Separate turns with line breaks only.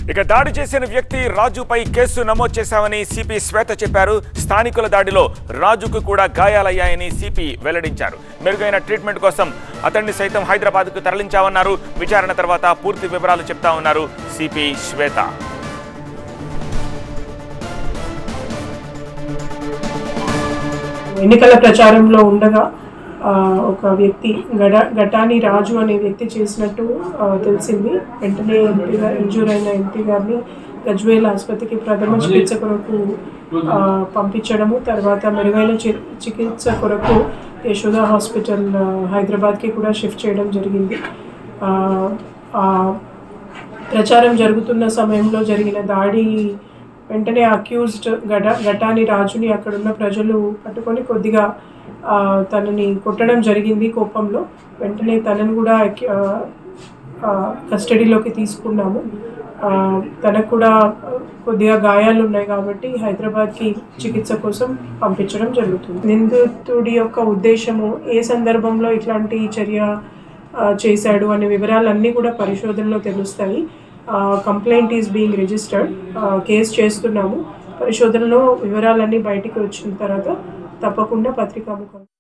ఇక దాడి చేసిన వ్యక్తి రాజుపై కేసు నమోదు చేశామని సిపి శ్వేత చెప్పారు. స్థానికుల దాడిలో రాజుకు కూడా గాయాలయ్యాయని సిపి వెల్లడించారు. మెరుగైన ట్రీట్మెంట్ కోసం అతన్ని సైతం హైదరాబాద్కు తరలించామన్నారు. విచారణ తర్వాత పూర్తి వివరాలు చెప్తామన్నారు సిపి శ్వేత.
ఎన్నికల ప్రచారంలో ఉండగా ఒక వ్యక్తి గటాని రాజు అనే వ్యక్తి చేసినట్టు తెలిసింది. వెంటనే ఇంజూర్ అయిన ఎంపీ గారిని గజ్వేల్ ఆసుపత్రికి ప్రథమ చికిత్స కొరకు పంపించడము, తర్వాత మెరుగైన చికిత్స కొరకు యశోద హాస్పిటల్ హైదరాబాద్కి కూడా షిఫ్ట్ చేయడం జరిగింది. ప్రచారం జరుగుతున్న సమయంలో జరిగిన దాడి వెంటనే అక్యూజ్డ్ గటాని రాజుని అక్కడున్న ప్రజలు పట్టుకొని కొద్దిగా తనని కొట్టడం జరిగింది. కోపంలో వెంటనే తనను కూడా కస్టడీలోకి తీసుకున్నాము. తనకు కూడా కొద్దిగా గాయాలు ఉన్నాయి కాబట్టి హైదరాబాద్కి చికిత్స కోసం పంపించడం జరుగుతుంది. నిందితుడి యొక్క ఉద్దేశము, ఏ సందర్భంలో ఇట్లాంటి చర్య చేశాడు అనే వివరాలన్నీ కూడా పరిశోధనలో తెలుస్తాయి. Complaint is being registered. Case చేస్తున్నాము. పరిశోధనలో వివరాలన్నీ బయటికి వచ్చిన తర్వాత తప్పకుండా పత్రికాముఖం